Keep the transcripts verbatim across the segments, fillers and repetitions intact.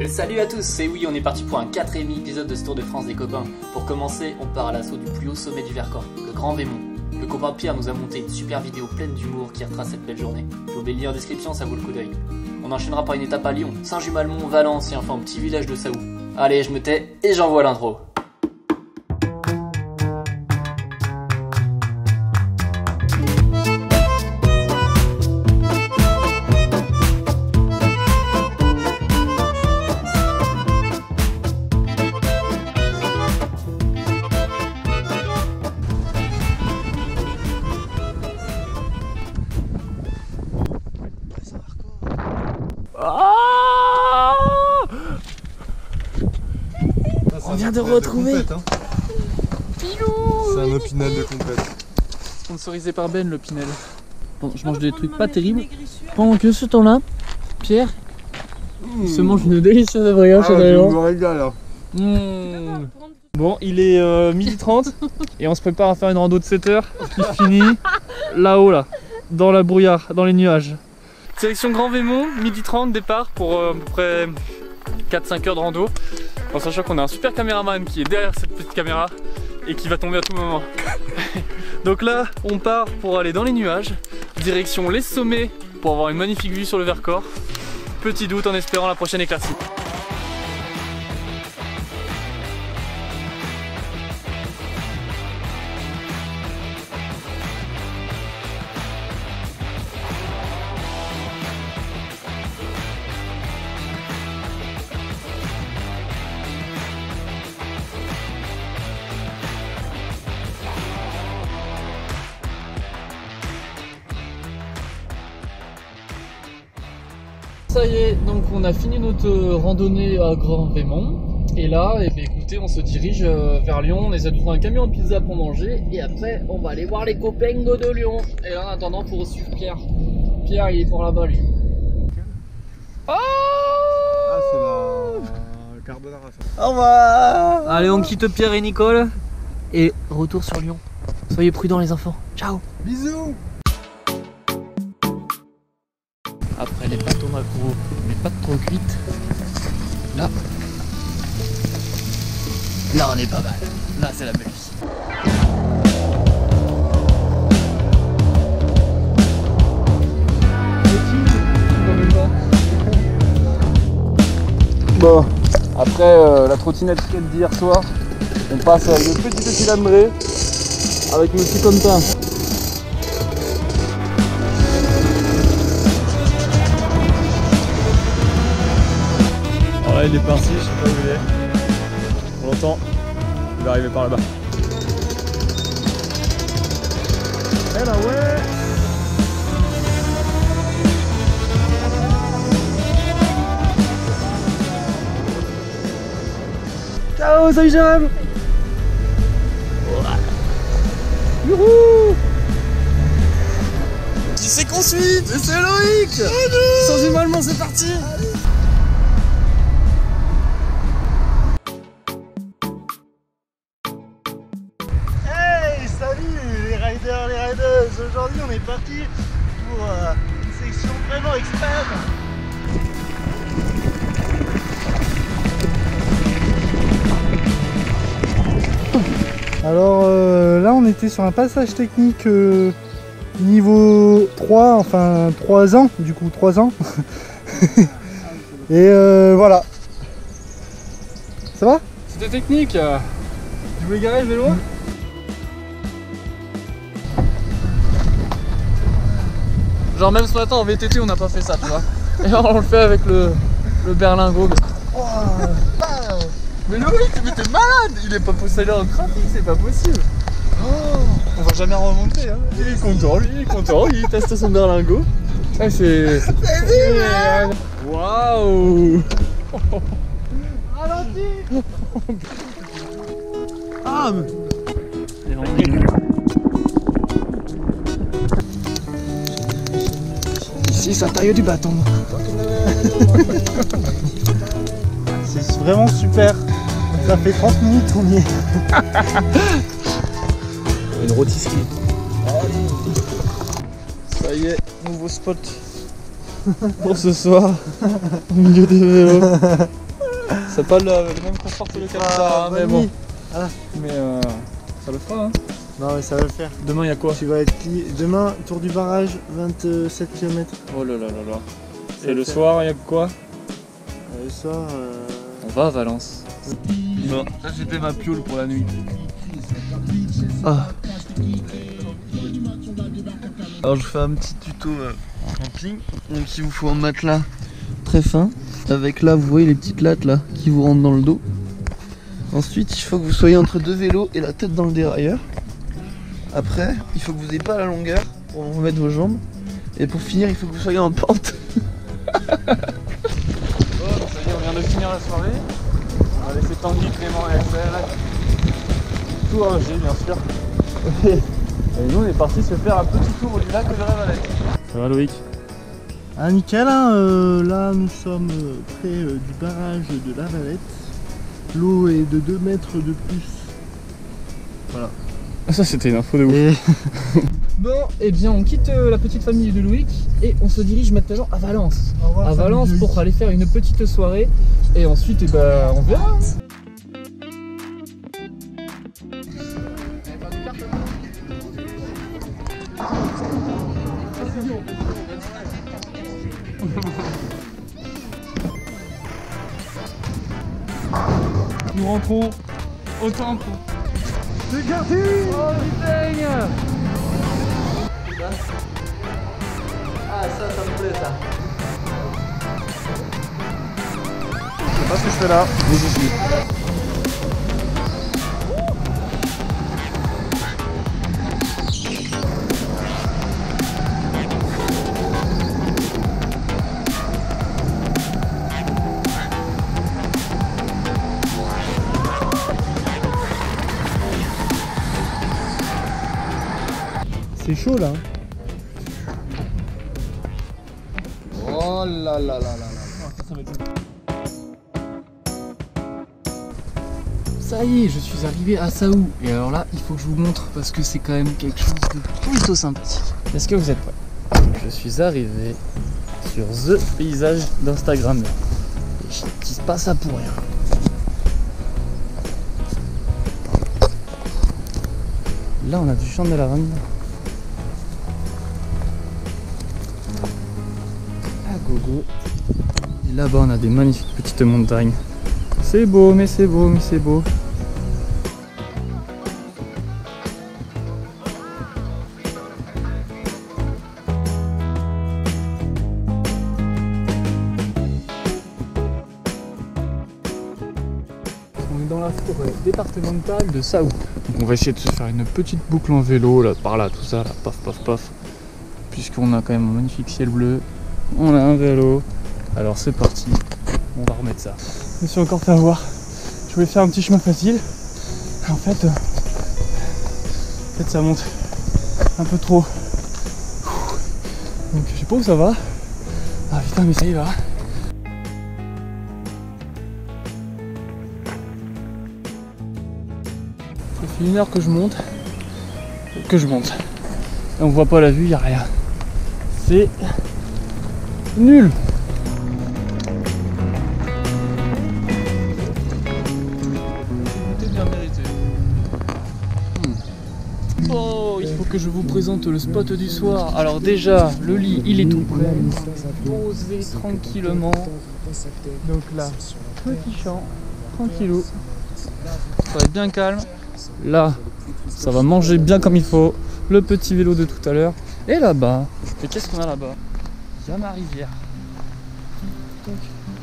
Salut à tous, c'est oui, on est parti pour un quatrième épisode de ce Tour de France des copains. Pour commencer, on part à l'assaut du plus haut sommet du Vercors, le Grand Vémont. Le copain Pierre nous a monté une super vidéo pleine d'humour qui retrace cette belle journée. Je vous mets le lien en description, ça vaut le coup d'œil. On enchaînera par une étape à Lyon, Saint-Just-Malmont, Valence et enfin un petit village de Saou. Allez, je me tais et j'envoie l'intro. On vient de retrouver de compète, hein. Pilou. C'est un opinel de compète. Sponsorisé par Ben l'opinel. Bon, je mange des trucs pas terribles. Pendant que ce temps-là, Pierre mmh. se mange une délicieuse brioche ah, d'ailleurs. Je me régale là. Mmh. Bon, il est euh, midi trente et on se prépare à faire une rando de sept heures qui finit là-haut là, dans la brouillard, dans les nuages. Sélection Grand Vémont, midi trente, départ pour euh, à peu près quatre cinq heures de rando. En sachant qu'on a un super caméraman qui est derrière cette petite caméra et qui va tomber à tout moment. Donc là, on part pour aller dans les nuages, direction les sommets pour avoir une magnifique vue sur le Vercors. Petit doute en espérant la prochaine éclaircie. Ça y est, donc on a fini notre randonnée à Grand Vémont et là, eh bien, écoutez, on se dirige vers Lyon. On essaie de trouver un camion de pizza pour manger et après on va aller voir les copains de Lyon. Et là en attendant, pour suivre Pierre. Pierre il est pour là-bas lui. Oh ah c'est la carbonara ça. Au revoir. Allez, on quitte Pierre et Nicole et retour sur Lyon. Soyez prudents les enfants. Ciao. Bisous. Après les pâtes au maquereau, mais pas trop cuites. Là, là on est pas mal. Là c'est la belle vie. Bon, après euh, la trottinette d'hier soir, on passe à une petite filandrée avec monsieur Quentin. Il est parti, je sais pas où il est. Pour longtemps, il va arriver par là-bas. Eh là ouais. Ciao, salut Jérôme. Youhou. Qui c'est qu'on suit? C'est Loïc. Saint-Just-Malmont, c'est parti. Les riders, aujourd'hui on est parti pour euh, une section vraiment extrême. Alors euh, là on était sur un passage technique euh, niveau trois, enfin trois ans, du coup trois ans. Et euh, voilà. Ça va? C'était technique. Tu voulais garer le vélo? Mmh. Genre même ce matin en V T T on n'a pas fait ça, tu vois. Et on le fait avec le, le berlingot. Oh, mais Loïc, mais t'es malade. Il est pas possédé en trafic, c'est pas possible. Oh, on va jamais remonter hein. Il est content, lui, il est content, il teste son berlingot. Ah, c'est... Waouh. Ralenti. Ah mais... Ici, ça taille du bâton. C'est vraiment super. Ça fait trente minutes qu'on y est. Une rôtisserie. Ça y est, nouveau spot pour ce soir au milieu des vélos. Ça n'a pas le, le même confort que le Cap Ah, hein, mais bonne bon. nuit. Ah. Mais euh, ça le fera. Hein. Non mais ça va le faire. Demain, il y a quoi? Tu vas être li... Demain, tour du barrage, vingt-sept kilomètres. Oh là là là là. Ça Et va le faire. soir, il y a quoi? Le soir, euh... On va à Valence. Bon, ça c'était ma pioule pour la nuit. Ah. Alors je fais un petit tuto euh, camping. Donc il vous faut un matelas très fin. Avec là, vous voyez les petites lattes là qui vous rentrent dans le dos. Ensuite, il faut que vous soyez entre deux vélos et la tête dans le dérailleur. Après, il faut que vous n'ayez pas la longueur pour remettre vos jambes. Et pour finir, il faut que vous soyez en pente. Bon, ça y est, on vient de finir la soirée. On va laisser Tanguy, Clément et Axel. Tout arrangé, bien sûr. Et nous, on est parti se faire un petit tour du lac de la Valette. Ça va, Loïc? Ah nickel, hein, euh, là nous sommes euh, près euh, du barrage de la Valette. L'eau est de deux mètres de plus. Voilà. Ça, c'était une info de ouf. Et... Bon, et bien, on quitte euh, la petite famille de Loïc et on se dirige maintenant à Valence. Au revoir, À famille Valence de pour Loïc. aller faire une petite soirée. Et ensuite, eh ben, on verra. Nous rentrons au temple. C'est parti. Oh putain! Ah, ça, ça me plaît, ça. Je sais pas ce que je fais là, mais j'y suis. C'est chaud là. Oh là là là là là. Ça y est, je suis arrivé à Saou. Et alors là, il faut que je vous montre parce que c'est quand même quelque chose de plutôt sympathique. Est-ce que vous êtes prêts? Je suis arrivé sur The Paysage d'Instagram. Et je dis pas ça pour rien. Là, on a du champ de lavande. À gogo. Et là-bas, on a des magnifiques petites montagnes. C'est beau, mais c'est beau, mais c'est beau. On est dans la forêt départementale de Saou. Donc on va essayer de se faire une petite boucle en vélo, là, par là, tout ça, là, paf, paf, paf. Puisqu'on a quand même un magnifique ciel bleu, on a un vélo. Alors c'est parti, on va remettre ça. Je me suis encore fait avoir. Je voulais faire un petit chemin facile. En fait, euh, en fait ça monte un peu trop. Donc je sais pas où ça va. Ah putain mais ça y va. Ça fait une heure que je monte. Que je monte. Et on voit pas la vue, y a rien. C'est nul. Bien mérité. Hmm. Oh, il faut que je vous présente le spot du soir. Alors déjà, le lit, il est tout prêt. Posé tranquillement. Donc là, petit champ, tranquillou. Ça va être bien calme. Là, ça va manger bien comme il faut. Le petit vélo de tout à l'heure. Et là-bas, et qu'est-ce qu'on a là-bas? Il y a ma rivière. Donc,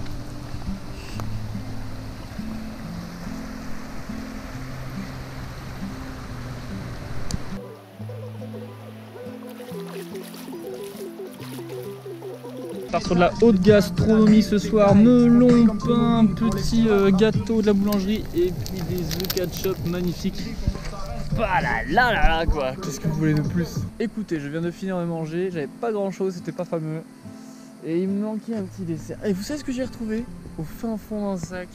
on part sur de la haute gastronomie ce soir, melon, pain, petit euh, gâteau de la boulangerie et puis des œufs ketchup magnifiques. Bah là là là là quoi, qu'est-ce que vous voulez de plus? Écoutez, je viens de finir de manger, j'avais pas grand chose, c'était pas fameux. Et il me manquait un petit dessert. Et vous savez ce que j'ai retrouvé? Au fin fond d'un sac,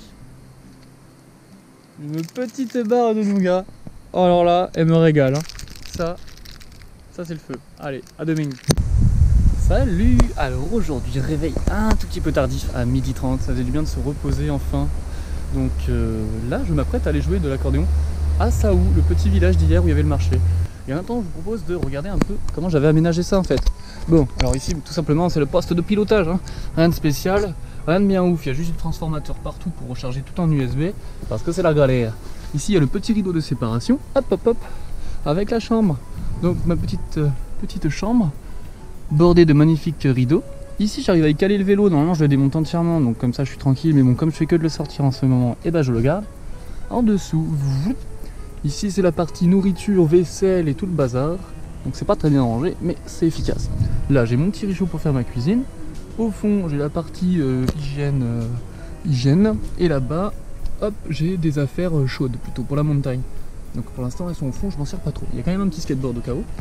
une petite barre de nougat. Oh alors là, elle me régale hein. Ça, ça c'est le feu. Allez, à demain. Salut! Alors aujourd'hui, réveil un tout petit peu tardif à midi trente, ça faisait du bien de se reposer enfin. Donc euh, là, je m'apprête à aller jouer de l'accordéon à Saou, le petit village d'hier où il y avait le marché. Et maintenant, je vous propose de regarder un peu comment j'avais aménagé ça en fait. Bon, alors ici, tout simplement, c'est le poste de pilotage, hein. Rien de spécial, rien de bien ouf, il y a juste du transformateur partout pour recharger tout en U S B, parce que c'est la galère. Ici, il y a le petit rideau de séparation, hop hop hop, avec la chambre. Donc ma petite, euh, petite chambre, bordée de magnifiques rideaux. Ici, j'arrive à y caler le vélo, normalement je le démonte entièrement, donc comme ça je suis tranquille, mais bon, comme je fais que de le sortir en ce moment, et ben je le garde. En dessous, ici c'est la partie nourriture, vaisselle et tout le bazar. Donc c'est pas très bien rangé, mais c'est efficace. Là j'ai mon petit réchaud pour faire ma cuisine. Au fond j'ai la partie euh, hygiène, euh, hygiène. Et là-bas, hop, j'ai des affaires euh, chaudes plutôt pour la montagne. Donc pour l'instant elles sont au fond, je m'en sers pas trop. Il y a quand même un petit skateboard au cas où.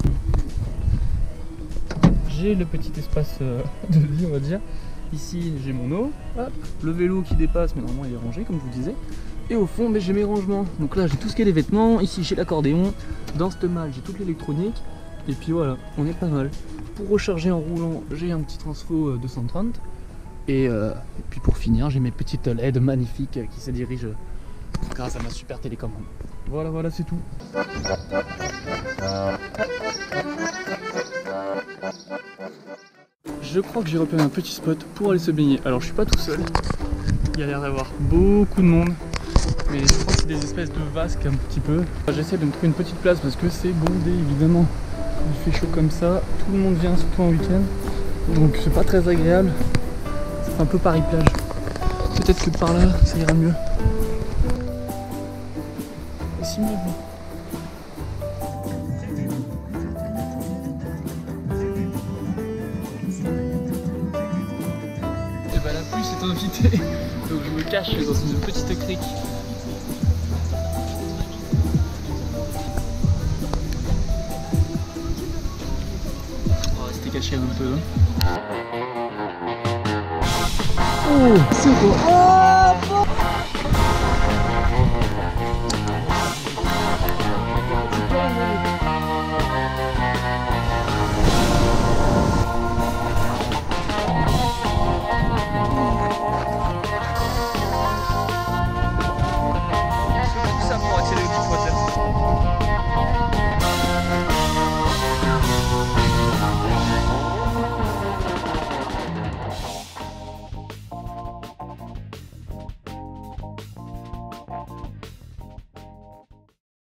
J'ai le petit espace euh, de vie on va dire. Ici j'ai mon eau, hop, le vélo qui dépasse mais normalement il est rangé comme je vous disais. Et au fond j'ai mes rangements. Donc là j'ai tout ce qui est les vêtements, ici j'ai l'accordéon, dans cette malle j'ai toute l'électronique. Et puis voilà, on est pas mal. Pour recharger en roulant, j'ai un petit transfo deux cent trente. Et, euh, et puis pour finir, j'ai mes petites L E D magnifiques qui se dirigent grâce à ma super télécommande. Voilà, voilà, c'est tout. Je crois que j'ai repéré un petit spot pour aller se baigner. Alors je suis pas tout seul. Il y a l'air d'avoir beaucoup de monde. Mais je crois que c'est des espèces de vasques un petit peu. J'essaie de me trouver une petite place parce que c'est bondé évidemment. Il fait chaud comme ça, tout le monde vient surtout en week-end, donc c'est pas très agréable, c'est un peu Paris-Plage. Peut-être que par là ça ira mieux. Ici mieux. Et bah la pluie s'est invitée, donc je me cache dans une petite crique. Caché un peu. Oh, c'est beau. Oh